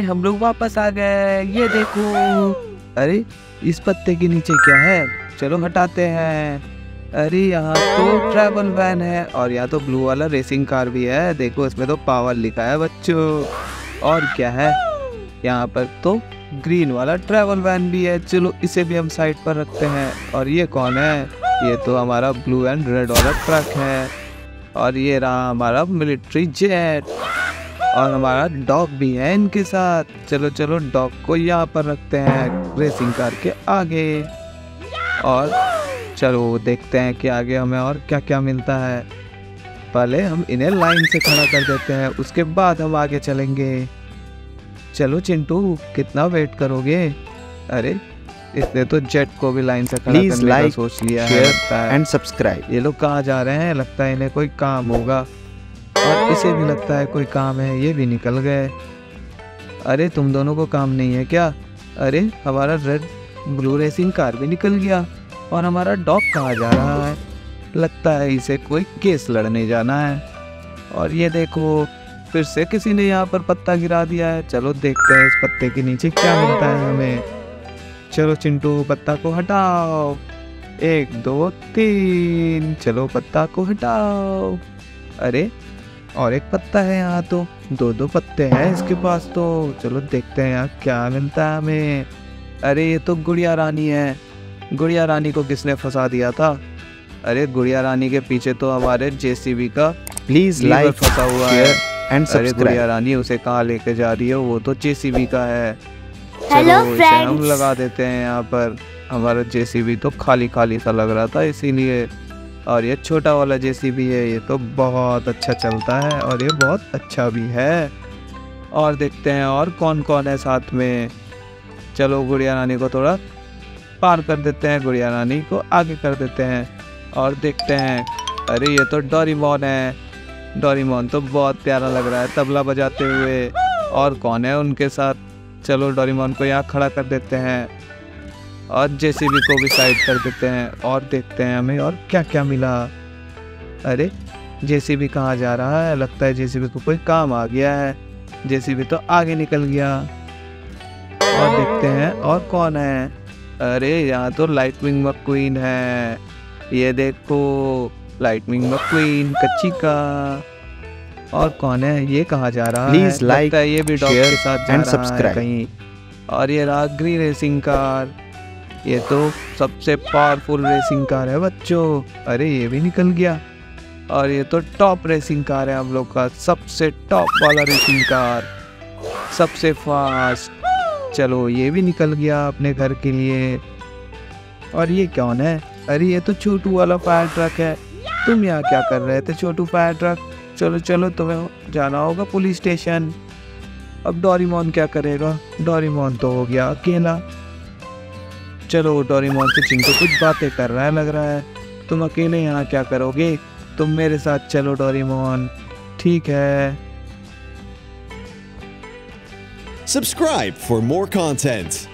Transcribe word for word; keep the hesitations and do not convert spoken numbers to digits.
हम लोग वापस आ गए, ये देखो। अरे इस पत्ते के नीचे क्या है, चलो हटाते हैं। अरे यहाँ तो ट्रैवल वैन है और यहाँ तो ब्लू वाला रेसिंग कार भी है। देखो इसमें तो पावर लिखा है बच्चों। और क्या है, यहाँ पर तो ग्रीन वाला ट्रैवल वैन भी है। चलो इसे भी हम साइड पर रखते हैं। और ये कौन है, ये तो हमारा ब्लू एंड रेड वाला ट्रक है। और ये रहा हमारा मिलिट्री जेट और हमारा डॉग भी है इनके साथ। चलो चलो डॉग को यहाँ पर रखते हैं रेसिंग कार के आगे। और चलो देखते हैं कि आगे हमें और क्या क्या मिलता है। पहले हम इन्हें लाइन से खड़ा कर देते हैं, उसके बाद हम आगे चलेंगे। चलो चिंटू, कितना वेट करोगे। अरे इसने तो जेट को भी लाइन से खड़ा करने का सोच लिया है। And subscribe. ये लोग कहाँ जा रहे हैं, लगता है इन्हें कोई काम होगा। और इसे भी लगता है कोई काम है, ये भी निकल गए। अरे तुम दोनों को काम नहीं है क्या। अरे हमारा रेड ब्लू रेसिंग कार भी निकल गया। और हमारा डॉग कहाँ जा रहा है, लगता है इसे कोई केस लड़ने जाना है। और ये देखो फिर से किसी ने यहाँ पर पत्ता गिरा दिया है। चलो देखते हैं इस पत्ते के नीचे क्या मिलता है हमें। चलो चिंटू पत्ता को हटाओ, एक दो तीन, चलो पत्ता को हटाओ। अरे और एक पत्ता है, यहाँ तो दो दो पत्ते हैं इसके पास तो। चलो देखते हैं यहाँ क्या मिलता है हमें। अरे ये तो गुड़िया रानी है। गुड़िया रानी को किसने फंसा दिया था। अरे गुड़िया रानी के पीछे तो हमारे जेसीबी का प्लीज लाइक फंसा हुआ है एंड अरे गुड़िया रानी उसे कहाँ लेके जा रही है, वो तो जेसीबी का है। हेलो चलो इसे हम फ्रेंड्स। लगा देते हैं यहाँ पर। हमारा जेसीबी तो खाली खाली सा लग रहा था इसीलिए। और ये छोटा वाला जेसीबी है, ये तो बहुत अच्छा चलता है और ये बहुत अच्छा भी है। और देखते हैं और कौन कौन है साथ में। चलो गुड़िया रानी को थोड़ा पार कर देते हैं, गुड़िया रानी को आगे कर देते हैं। और देखते हैं, अरे ये तो डोरेमोन है। डोरेमोन तो बहुत प्यारा लग रहा है तबला बजाते हुए। और कौन है उनके साथ। चलो डोरेमोन को यहाँ खड़ा कर देते हैं और जेसीबी को भी साइड कर देते हैं। और देखते हैं हमें और क्या क्या मिला। अरे जेसीबी कहाँ जा रहा है, लगता है जेसीबी को कोई काम आ गया है। जेसीबी तो आगे निकल गया। और देखते हैं और कौन है। अरे यहाँ तो लाइटनिंग मक्वीन है, ये देखो लाइटनिंग मक्वीन कच्ची का। और कौन है, ये कहाँ जा रहा है, प्लीज लाइक है ये भी डॉग के साथ जा एंड रहा है सब्सक्राइब कहीं। और ये रहा ग्रीन रेसिंग कार, ये तो सबसे पावरफुल रेसिंग कार है बच्चों। अरे ये भी निकल गया। और ये तो टॉप रेसिंग कार है हम लोग का, सबसे टॉप वाला रेसिंग कार, सबसे फास्ट। चलो ये भी निकल गया अपने घर के लिए। और ये कौन है, अरे ये तो छोटू वाला फायर ट्रक है। तुम यहाँ क्या कर रहे थे छोटू फायर ट्रक। चलो चलो तुम्हें जाना होगा पुलिस स्टेशन। अब डोरेमोन क्या करेगा, डोरेमोन तो हो गया अकेला। चलो डोरेमोन से चिंटू कुछ बातें कर रहा है लग रहा है। तुम अकेले यहाँ क्या करोगे, तुम मेरे साथ चलो डोरेमोन। ठीक है। Subscribe for more content.